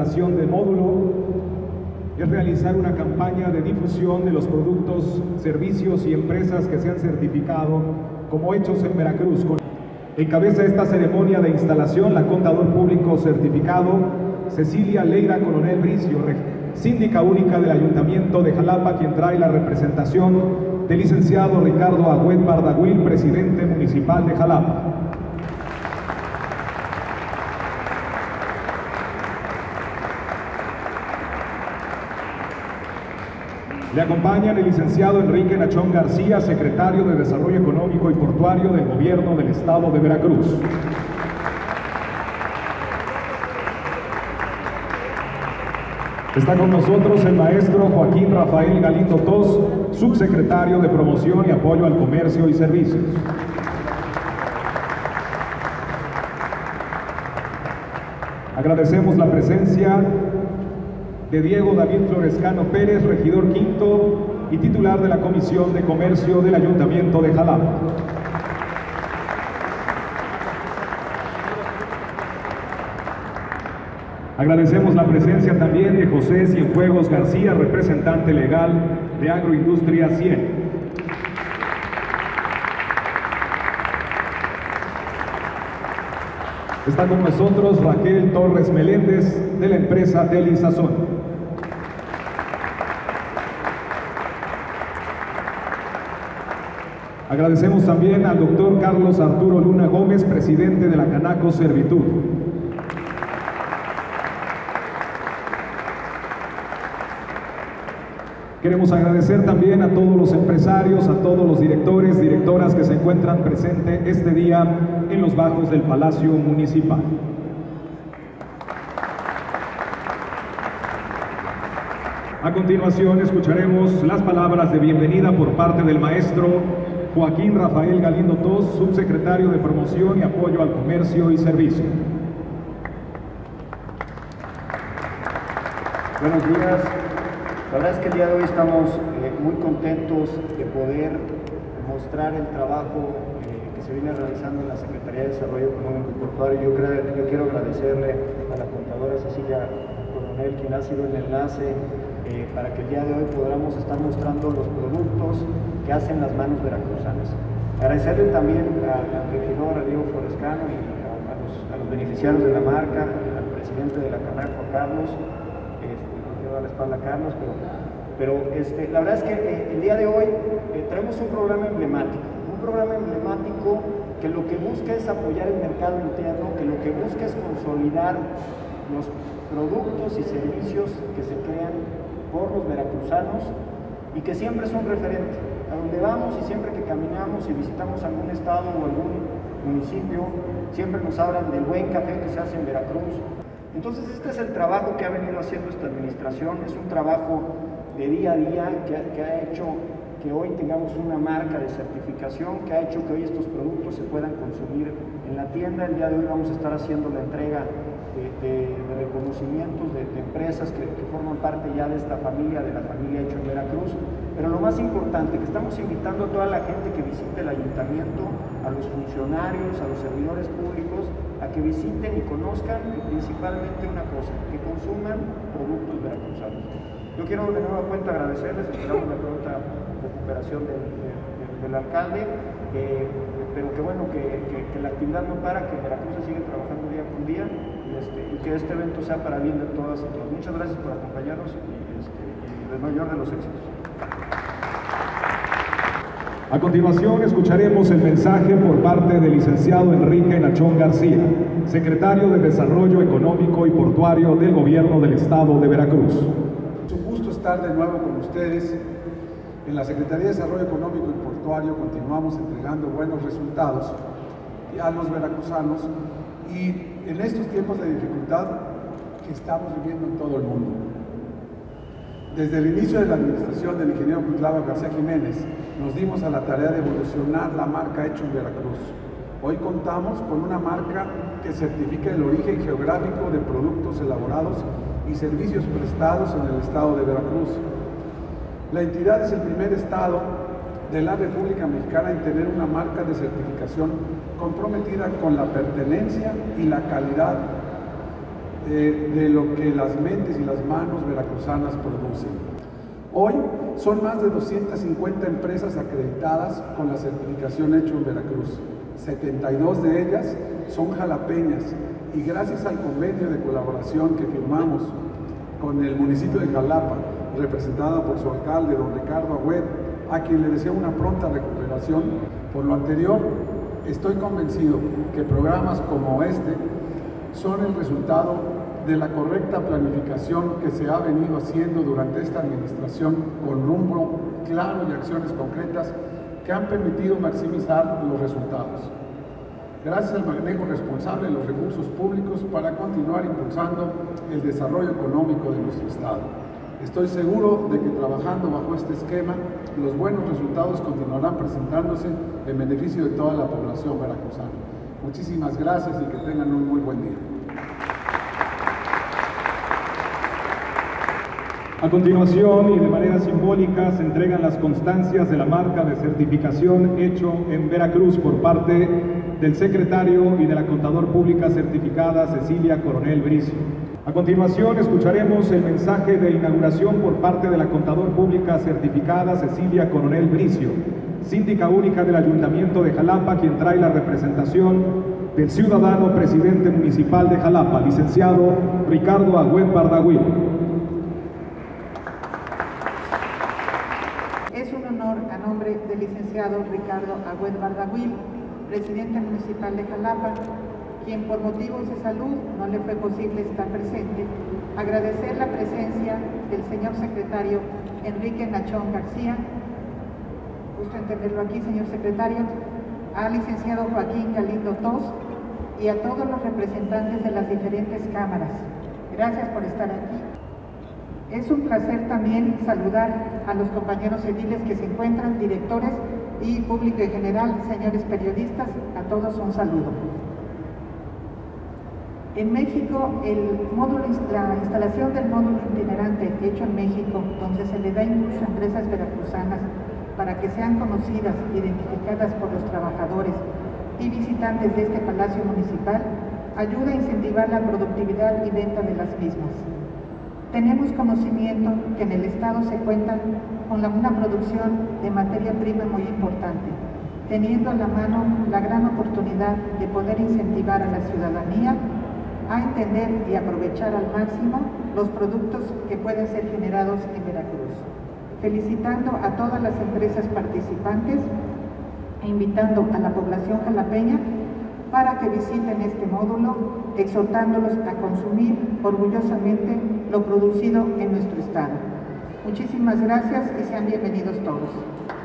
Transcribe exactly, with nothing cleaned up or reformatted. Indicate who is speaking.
Speaker 1: instalación del módulo es realizar una campaña de difusión de los productos, servicios y empresas que se han certificado como hechos en Veracruz. Encabeza esta ceremonia de instalación la contador público certificado Cecilia Leira Coronel Bricio, síndica única del Ayuntamiento de Jalapa, quien trae la representación del licenciado Ricardo Agüed Bardaguil, presidente municipal de Jalapa. Le acompañan el licenciado Enrique Nachón García, secretario de Desarrollo Económico y Portuario del Gobierno del Estado de Veracruz. Está con nosotros el maestro Joaquín Rafael Galindo Tos, subsecretario de Promoción y Apoyo al Comercio y Servicios. Agradecemos la presencia de Diego David Florescano Pérez, regidor quinto y titular de la Comisión de Comercio del Ayuntamiento de Jalapa. Agradecemos la presencia también de José Cienfuegos García, representante legal de Agroindustria cien. Está con nosotros Raquel Torres Meléndez, de la empresa Deli Sazón. Agradecemos también al doctor Carlos Arturo Luna Gómez, presidente de la Canaco Servitud. Queremos agradecer también a todos los empresarios, a todos los directores, directoras que se encuentran presentes este día en los bajos del Palacio Municipal. A continuación escucharemos las palabras de bienvenida por parte del maestro Joaquín Rafael Galindo Tos, subsecretario de Promoción y Apoyo al Comercio y Servicio.
Speaker 2: Buenos días. La verdad es que el día de hoy estamos eh, muy contentos de poder mostrar el trabajo eh, que se viene realizando en la Secretaría de Desarrollo Económico y Portuario. Yo, creo, yo quiero agradecerle a la contadora Cecilia Coronel, quien ha sido el enlace eh, para que el día de hoy podamos estar mostrando los productos que hacen las manos veracruzanas. Agradecerle también al regidor, a Diego Florescano y a, a, los, a los beneficiarios de la marca, al presidente de la Canaco, a Carlos, a la espalda a Carlos, pero, pero este, la verdad es que eh, el día de hoy eh, traemos un programa emblemático, un programa emblemático que lo que busca es apoyar el mercado interno, que lo que busca es consolidar los productos y servicios que se crean por los veracruzanos y que siempre son referentes. A donde vamos y siempre que caminamos y visitamos algún estado o algún municipio, siempre nos hablan del buen café que se hace en Veracruz. Entonces este es el trabajo que ha venido haciendo esta administración, es un trabajo de día a día que ha, que ha hecho que hoy tengamos una marca de certificación, que ha hecho que hoy estos productos se puedan consumir en la tienda. El día de hoy vamos a estar haciendo la entrega de, de, de reconocimientos de, de empresas que, que forman parte ya de esta familia, de la familia Hecho en Veracruz. Pero lo más importante, que estamos invitando a toda la gente que visite el ayuntamiento, a los funcionarios, a los servidores públicos, a que visiten y conozcan principalmente una cosa, que consuman productos veracruzanos. Yo quiero de nueva cuenta agradecerles, esperamos la pronta recuperación del, del, del alcalde, eh, pero que bueno, que, que, que la actividad no para, que Veracruz se sigue trabajando día con día y, este, y que este evento sea para bien de todas y todos. Muchas gracias por acompañarnos y, este, y el mayor de los éxitos.
Speaker 1: A continuación escucharemos el mensaje por parte del licenciado Enrique Nachón García, secretario de Desarrollo Económico y Portuario del Gobierno del Estado de Veracruz.
Speaker 3: Es un gusto estar de nuevo con ustedes. En la Secretaría de Desarrollo Económico y Portuario continuamos entregando buenos resultados a los veracruzanos y en estos tiempos de dificultad que estamos viviendo en todo el mundo. Desde el inicio de la administración del ingeniero Cuitlava García Jiménez, nos dimos a la tarea de evolucionar la marca Hecho en Veracruz. Hoy contamos con una marca que certifica el origen geográfico de productos elaborados y servicios prestados en el estado de Veracruz. La entidad es el primer estado de la República Mexicana en tener una marca de certificación comprometida con la pertenencia y la calidad eh, de lo que las mentes y las manos veracruzanas producen. Hoy son más de doscientas cincuenta empresas acreditadas con la certificación Hecho en Veracruz. setenta y dos de ellas son jalapeñas y gracias al convenio de colaboración que firmamos con el municipio de Jalapa, representada por su alcalde, don Ricardo Agüed, a quien le deseo una pronta recuperación. Por lo anterior, estoy convencido que programas como este son el resultado de la correcta planificación que se ha venido haciendo durante esta administración con rumbo claro y acciones concretas que han permitido maximizar los resultados. Gracias al manejo responsable de los recursos públicos para continuar impulsando el desarrollo económico de nuestro Estado. Estoy seguro de que trabajando bajo este esquema, los buenos resultados continuarán presentándose en beneficio de toda la población veracruzana. Muchísimas gracias y que tengan un muy buen día.
Speaker 1: A continuación y de manera simbólica se entregan las constancias de la marca de certificación Hecho en Veracruz por parte del secretario y de la contador pública certificada Cecilia Coronel Bricio. A continuación escucharemos el mensaje de inauguración por parte de la contador pública certificada Cecilia Coronel Bricio, síndica única del Ayuntamiento de Jalapa, quien trae la representación del ciudadano presidente municipal de Jalapa, licenciado Ricardo Agüed Bardaguil.
Speaker 4: Es un honor, a nombre del licenciado Ricardo Agüed Bardaguil, presidente municipal de Jalapa, quien por motivos de salud no le fue posible estar presente, agradecer la presencia del señor secretario Enrique Nachón García, gusto en tenerlo aquí, señor secretario, al licenciado Joaquín Galindo Tos y a todos los representantes de las diferentes cámaras. Gracias por estar aquí. Es un placer también saludar a los compañeros ediles que se encuentran, directores y público en general, señores periodistas, a todos un saludo. En México, el módulo, la instalación del módulo itinerante Hecho en México, donde se le da impulso a empresas veracruzanas para que sean conocidas, identificadas por los trabajadores y visitantes de este palacio municipal, ayuda a incentivar la productividad y venta de las mismas. Tenemos conocimiento que en el Estado se cuenta con la, una producción de materia prima muy importante, teniendo a la mano la gran oportunidad de poder incentivar a la ciudadanía a entender y aprovechar al máximo los productos que pueden ser generados en Veracruz. Felicitando a todas las empresas participantes e invitando a la población jalapeña para que visiten este módulo, exhortándolos a consumir orgullosamente lo producido en nuestro estado. Muchísimas gracias y sean bienvenidos todos.